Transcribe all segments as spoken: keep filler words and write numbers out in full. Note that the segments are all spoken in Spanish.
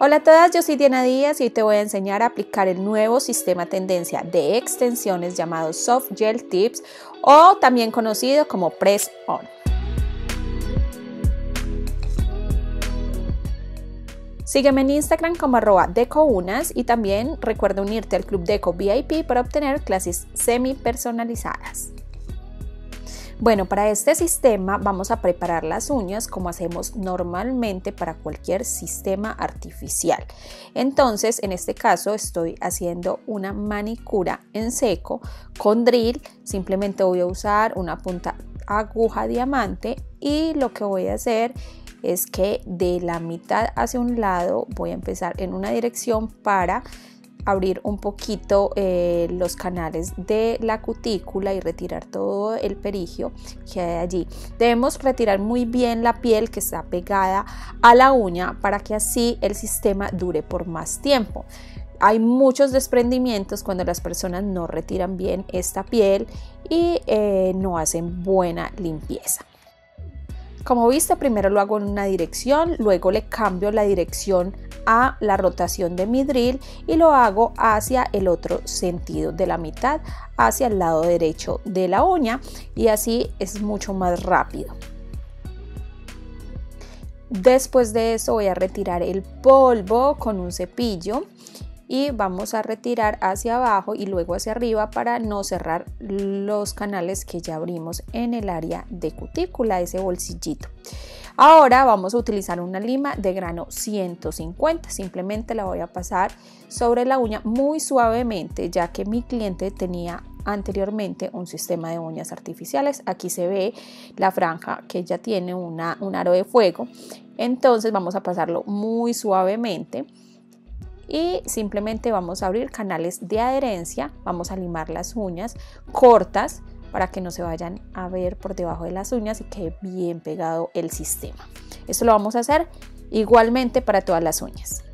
Hola a todas, yo soy Diana Díaz y hoy te voy a enseñar a aplicar el nuevo sistema tendencia de extensiones llamado Soft Gel Tips o también conocido como Press On. Sígueme en Instagram como arroba decounas y también recuerda unirte al Club Deco V I P para obtener clases semi personalizadas. Bueno, para este sistema vamos a preparar las uñas como hacemos normalmente para cualquier sistema artificial. Entonces, en este caso estoy haciendo una manicura en seco con drill. Simplemente voy a usar una punta aguja diamante y lo que voy a hacer es que de la mitad hacia un lado voy a empezar en una dirección para abrir un poquito eh, los canales de la cutícula y retirar todo el perigio que hay allí. Debemos retirar muy bien la piel que está pegada a la uña para que así el sistema dure por más tiempo. Hay muchos desprendimientos cuando las personas no retiran bien esta piel y eh, no hacen buena limpieza. Como viste, primero lo hago en una dirección, luego le cambio la dirección a la rotación de mi drill y lo hago hacia el otro sentido, de la mitad hacia el lado derecho de la uña, y así es mucho más rápido. Después de eso voy a retirar el polvo con un cepillo y vamos a retirar hacia abajo y luego hacia arriba para no cerrar los canales que ya abrimos en el área de cutícula, ese bolsillito. Ahora vamos a utilizar una lima de grano ciento cincuenta, simplemente la voy a pasar sobre la uña muy suavemente, ya que mi cliente tenía anteriormente un sistema de uñas artificiales. Aquí se ve la franja que ella tiene una, un aro de fuego, entonces vamos a pasarlo muy suavemente. Y simplemente vamos a abrir canales de adherencia, vamos a limar las uñas cortas para que no se vayan a ver por debajo de las uñas y quede bien pegado el sistema. Esto lo vamos a hacer igualmente para todas las uñas.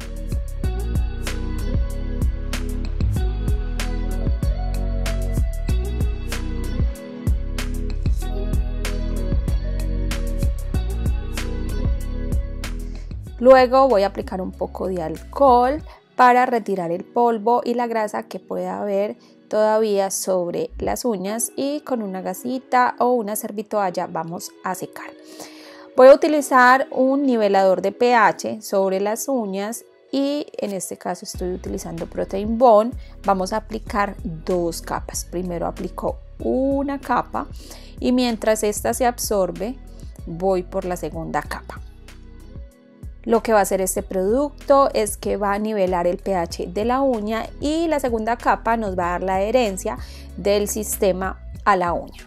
Luego voy a aplicar un poco de alcohol para retirar el polvo y la grasa que pueda haber todavía sobre las uñas, y con una gasita o una servitoalla vamos a secar. Voy a utilizar un nivelador de pH sobre las uñas y en este caso estoy utilizando Protein Bond. Vamos a aplicar dos capas. Primero aplico una capa y mientras esta se absorbe voy por la segunda capa. Lo que va a hacer este producto es que va a nivelar el pH de la uña y la segunda capa nos va a dar la adherencia del sistema a la uña.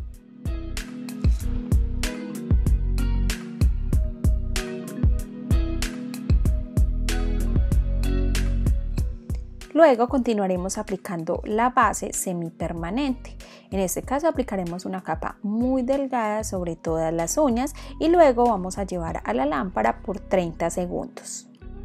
Luego continuaremos aplicando la base semipermanente. En este caso aplicaremos una capa muy delgada sobre todas las uñas y luego vamos a llevar a la lámpara por treinta segundos.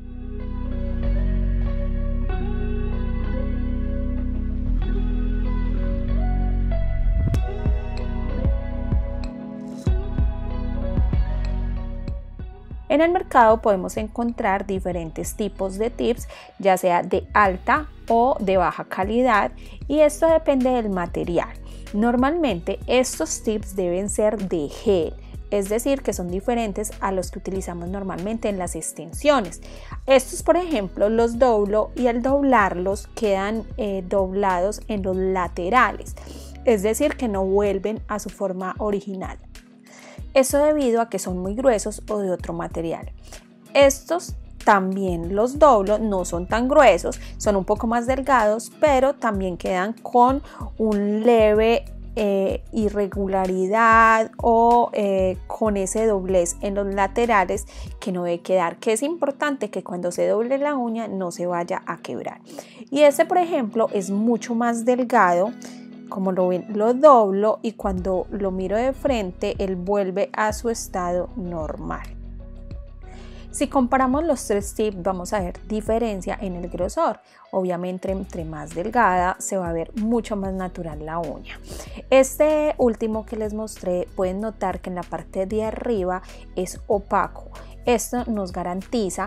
En el mercado podemos encontrar diferentes tipos de tips, ya sea de alta o de baja calidad, y esto depende del material. Normalmente estos tips deben ser de gel, es decir, que son diferentes a los que utilizamos normalmente en las extensiones. Estos, por ejemplo, los doblo y al doblarlos quedan eh, doblados en los laterales, es decir, que no vuelven a su forma original. Eso debido a que son muy gruesos o de otro material. Estos también los doblo, no son tan gruesos, son un poco más delgados, pero también quedan con un leve eh, irregularidad o eh, con ese doblez en los laterales que no debe quedar, que es importante que cuando se doble la uña no se vaya a quebrar. Y este, por ejemplo, es mucho más delgado. Como lo ven, lo doblo y cuando lo miro de frente, él vuelve a su estado normal. Si comparamos los tres tips, vamos a ver diferencia en el grosor. Obviamente, entre más delgada se va a ver mucho más natural la uña. Este último que les mostré, pueden notar que en la parte de arriba es opaco. Esto nos garantiza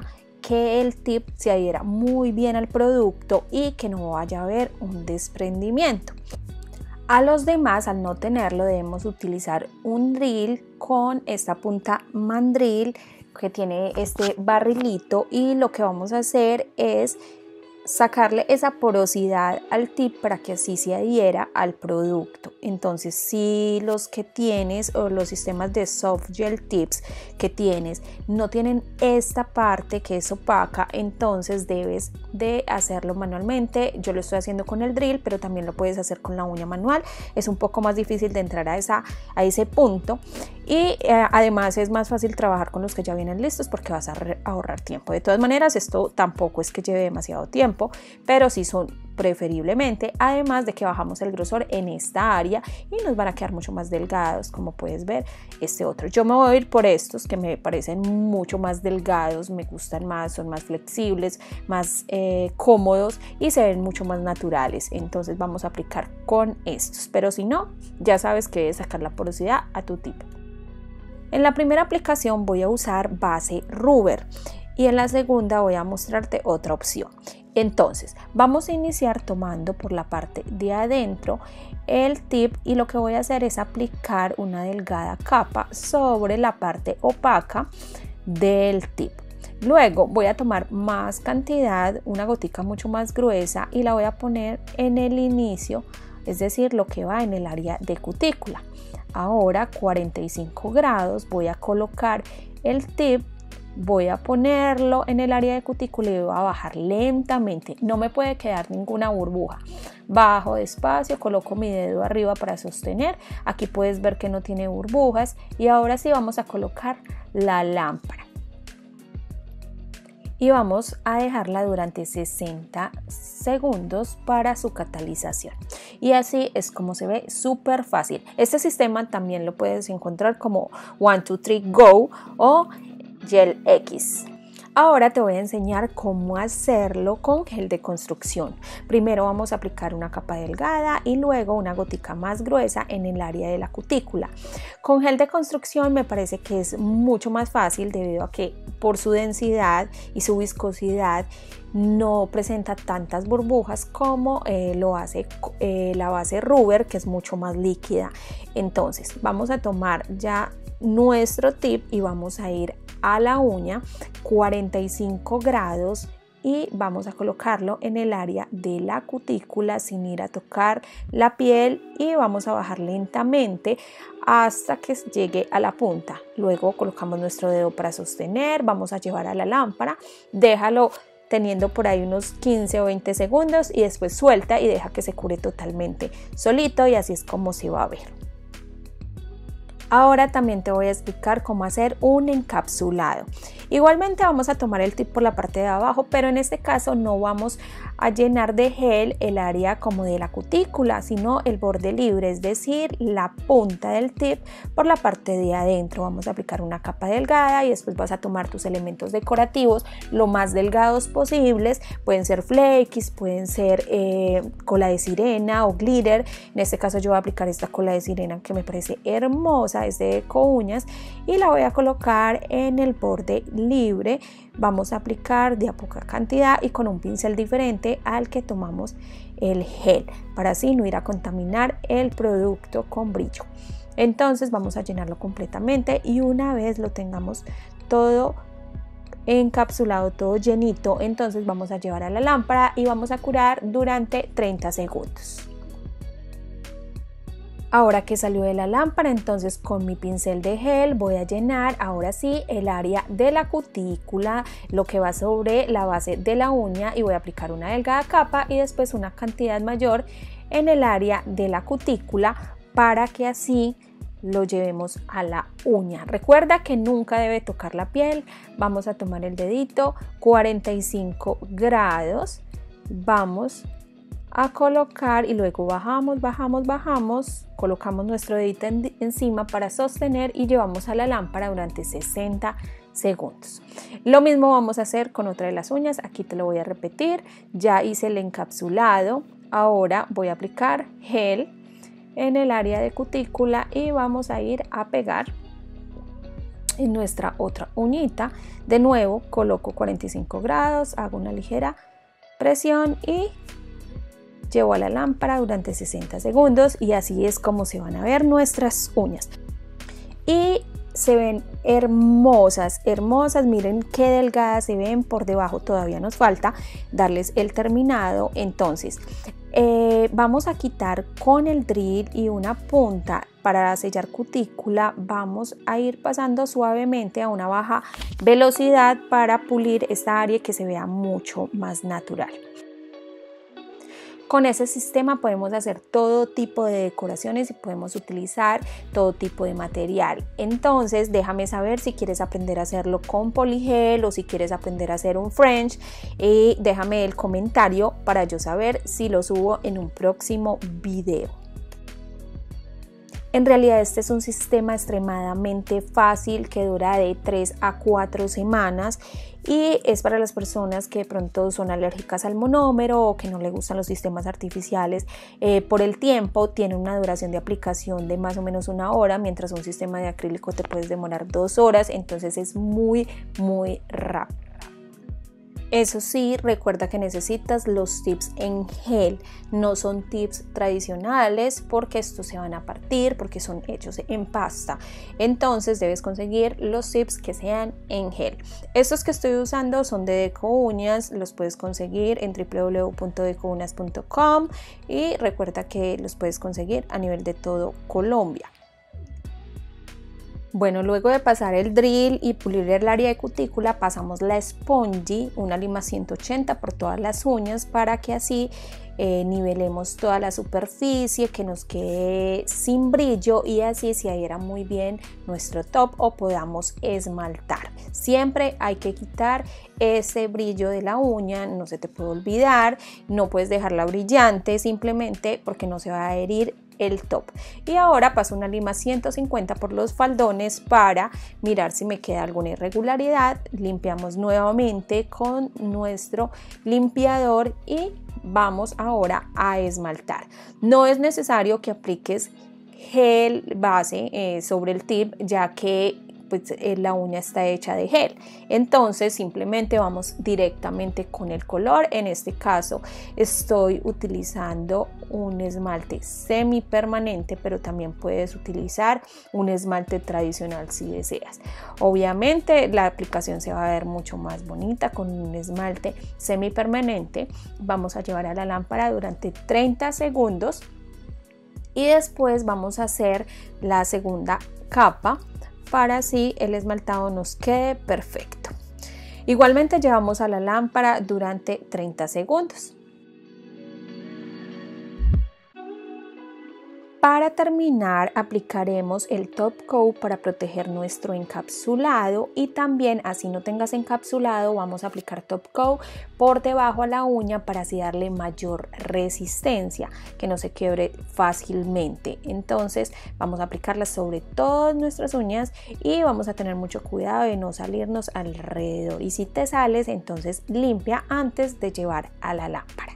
que el tip se adhiera muy bien al producto y que no vaya a haber un desprendimiento. A los demás, al no tenerlo, debemos utilizar un drill con esta punta mandril que tiene este barrilito, y lo que vamos a hacer es sacarle esa porosidad al tip para que así se adhiera al producto. Entonces, si los que tienes o los sistemas de soft gel tips que tienes no tienen esta parte que es opaca, entonces debes de hacerlo manualmente. Yo lo estoy haciendo con el drill, pero también lo puedes hacer con la uña manual. Es un poco más difícil de entrar a, esa, a ese punto, y eh, además es más fácil trabajar con los que ya vienen listos porque vas a ahorrar tiempo. De todas maneras, esto tampoco es que lleve demasiado tiempo, pero sí son preferiblemente, además de que bajamos el grosor en esta área y nos van a quedar mucho más delgados, como puedes ver este otro. Yo me voy a ir por estos que me parecen mucho más delgados, me gustan más, son más flexibles, más eh, cómodos y se ven mucho más naturales. Entonces vamos a aplicar con estos, pero si no, ya sabes que es sacar la porosidad a tu tip. En la primera aplicación voy a usar base rubber y en la segunda voy a mostrarte otra opción. Entonces vamos a iniciar tomando por la parte de adentro el tip, y lo que voy a hacer es aplicar una delgada capa sobre la parte opaca del tip. Luego voy a tomar más cantidad, una gotica mucho más gruesa, y la voy a poner en el inicio, es decir, lo que va en el área de cutícula. Ahora cuarenta y cinco grados, voy a colocar el tip, voy a ponerlo en el área de cutícula y voy a bajar lentamente. No me puede quedar ninguna burbuja. Bajo despacio, coloco mi dedo arriba para sostener. Aquí puedes ver que no tiene burbujas, y ahora sí vamos a colocar la lámpara. Y vamos a dejarla durante sesenta segundos para su catalización. Y así es como se ve, súper fácil. Este sistema también lo puedes encontrar como one two three go o Gel X. Ahora te voy a enseñar cómo hacerlo con gel de construcción. Primero vamos a aplicar una capa delgada y luego una gotica más gruesa en el área de la cutícula. Con gel de construcción me parece que es mucho más fácil, debido a que por su densidad y su viscosidad no presenta tantas burbujas como eh, lo hace eh, la base rubber, que es mucho más líquida. Entonces vamos a tomar ya nuestro tip y vamos a ir a la uña, cuarenta y cinco grados, y vamos a colocarlo en el área de la cutícula sin ir a tocar la piel, y vamos a bajar lentamente hasta que llegue a la punta. Luego colocamos nuestro dedo para sostener, vamos a llevar a la lámpara, déjalo teniendo por ahí unos quince o veinte segundos y después suelta y deja que se cure totalmente solito, y así es como se va a ver. Ahora también te voy a explicar cómo hacer un encapsulado. Igualmente vamos a tomar el tip por la parte de abajo, pero en este caso no vamos a llenar de gel el área como de la cutícula, sino el borde libre, es decir, la punta del tip por la parte de adentro. Vamos a aplicar una capa delgada y después vas a tomar tus elementos decorativos lo más delgados posibles. Pueden ser flakes, pueden ser eh, cola de sirena o glitter. En este caso yo voy a aplicar esta cola de sirena que me parece hermosa, es de eco uñas, y la voy a colocar en el borde libre. Vamos a aplicar de a poca cantidad y con un pincel diferente al que tomamos el gel, para así no ir a contaminar el producto con brillo. Entonces vamos a llenarlo completamente, y una vez lo tengamos todo encapsulado, todo llenito, entonces vamos a llevar a la lámpara y vamos a curar durante treinta segundos. Ahora que salió de la lámpara, entonces con mi pincel de gel voy a llenar ahora sí el área de la cutícula, lo que va sobre la base de la uña, y voy a aplicar una delgada capa y después una cantidad mayor en el área de la cutícula para que así lo llevemos a la uña. Recuerda que nunca debe tocar la piel. Vamos a tomar el dedito, cuarenta y cinco grados, vamos a colocar y luego bajamos, bajamos, bajamos, colocamos nuestro dedito en, encima para sostener y llevamos a la lámpara durante sesenta segundos. Lo mismo vamos a hacer con otra de las uñas. Aquí te lo voy a repetir. Ya hice el encapsulado, ahora voy a aplicar gel en el área de cutícula y vamos a ir a pegar en nuestra otra uñita. De nuevo coloco cuarenta y cinco grados, hago una ligera presión y llevo a la lámpara durante sesenta segundos y así es como se van a ver nuestras uñas. Y se ven hermosas, hermosas, miren qué delgadas se ven por debajo, todavía nos falta darles el terminado. Entonces eh, vamos a quitar con el drill y una punta para sellar cutícula, vamos a ir pasando suavemente a una baja velocidad para pulir esta área que se vea mucho más natural. Con ese sistema podemos hacer todo tipo de decoraciones y podemos utilizar todo tipo de material. Entonces déjame saber si quieres aprender a hacerlo con poligel o si quieres aprender a hacer un French y déjame el comentario para yo saber si lo subo en un próximo video. En realidad este es un sistema extremadamente fácil que dura de tres a cuatro semanas y es para las personas que de pronto son alérgicas al monómero o que no les gustan los sistemas artificiales. Eh, por el tiempo tiene una duración de aplicación de más o menos una hora, mientras un sistema de acrílico te puedes demorar dos horas, entonces es muy muy rápido. Eso sí, recuerda que necesitas los tips en gel, no son tips tradicionales porque estos se van a partir, porque son hechos en pasta. Entonces debes conseguir los tips que sean en gel. Estos que estoy usando son de Deco Uñas, los puedes conseguir en w w w punto deco uñas punto com y recuerda que los puedes conseguir a nivel de todo Colombia. Bueno, luego de pasar el drill y pulir el área de cutícula, pasamos la spongy, una lima ciento ochenta por todas las uñas para que así eh, nivelemos toda la superficie, que nos quede sin brillo y así se adhiera muy bien nuestro top o podamos esmaltar. Siempre hay que quitar ese brillo de la uña, no se te puede olvidar, no puedes dejarla brillante simplemente porque no se va a adherir el top. Y ahora paso una lima ciento cincuenta por los faldones para mirar si me queda alguna irregularidad. Limpiamos nuevamente con nuestro limpiador y vamos ahora a esmaltar. No es necesario que apliques gel base eh, sobre el tip, ya que pues eh, la uña está hecha de gel, entonces simplemente vamos directamente con el color. En este caso estoy utilizando un esmalte semipermanente, pero también puedes utilizar un esmalte tradicional si deseas. Obviamente la aplicación se va a ver mucho más bonita con un esmalte semipermanente. Vamos a llevar a la lámpara durante treinta segundos y después vamos a hacer la segunda capa para así el esmaltado nos quede perfecto. Igualmente llevamos a la lámpara durante treinta segundos. Para terminar, aplicaremos el top coat para proteger nuestro encapsulado y también, así no tengas encapsulado, vamos a aplicar top coat por debajo a la uña para así darle mayor resistencia, que no se quiebre fácilmente. Entonces vamos a aplicarla sobre todas nuestras uñas y vamos a tener mucho cuidado de no salirnos alrededor, y si te sales entonces limpia antes de llevar a la lámpara.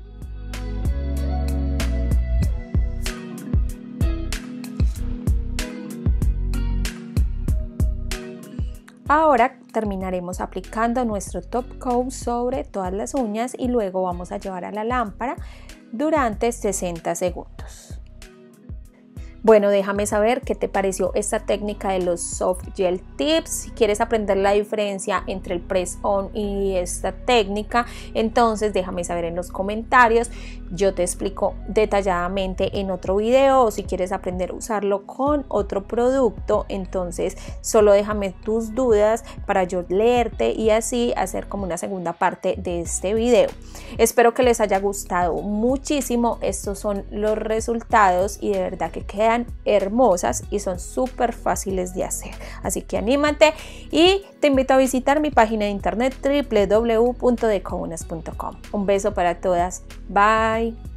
Ahora terminaremos aplicando nuestro top coat sobre todas las uñas y luego vamos a llevar a la lámpara durante sesenta segundos. Bueno, déjame saber qué te pareció esta técnica de los soft gel tips. Si quieres aprender la diferencia entre el press on y esta técnica, entonces déjame saber en los comentarios. Yo te explico detalladamente en otro video, o si quieres aprender a usarlo con otro producto, entonces solo déjame tus dudas para yo leerte y así hacer como una segunda parte de este video. Espero que les haya gustado muchísimo. Estos son los resultados y de verdad que quedan hermosas y son súper fáciles de hacer, así que anímate y te invito a visitar mi página de internet w w w punto deco uñas punto com. Un beso para todas, bye.